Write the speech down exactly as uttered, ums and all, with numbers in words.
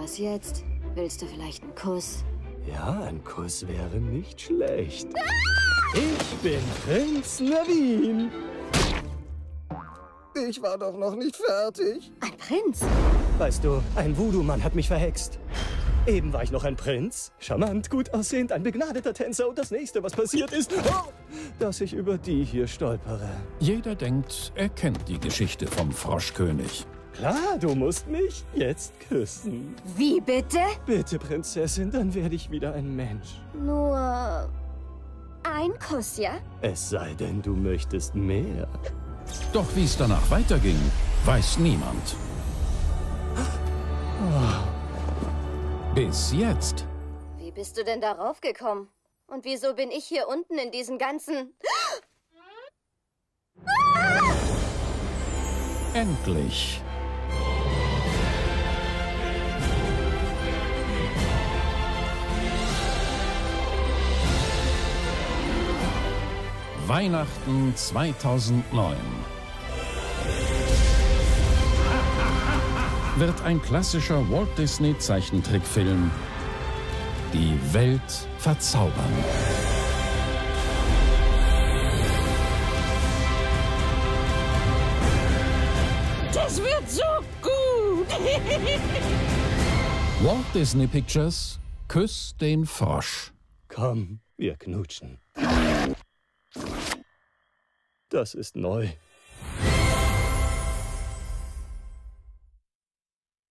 was jetzt? Willst du vielleicht einen Kuss? Ja, ein Kuss wäre nicht schlecht. Ich bin Prinz Naveen. Ich war doch noch nicht fertig. Ein Prinz? Weißt du, ein Voodoo-Mann hat mich verhext. Eben war ich noch ein Prinz, charmant, gut aussehend, ein begnadeter Tänzer und das nächste, was passiert ist, oh, dass ich über die hier stolpere. Jeder denkt, er kennt die Geschichte vom Froschkönig. Klar, du musst mich jetzt küssen. Wie bitte? Bitte, Prinzessin, dann werde ich wieder ein Mensch. Nur ein Kuss, ja? Es sei denn, du möchtest mehr. Doch wie es danach weiterging, weiß niemand. Bis jetzt. Wie bist du denn darauf gekommen? Und wieso bin ich hier unten in diesem ganzen... Endlich. Weihnachten zweitausendneun. Wird ein klassischer Walt Disney Zeichentrickfilm die Welt verzaubern. Das wird so gut! Walt Disney Pictures, Küss den Frosch. Komm, wir knutschen. Das ist neu.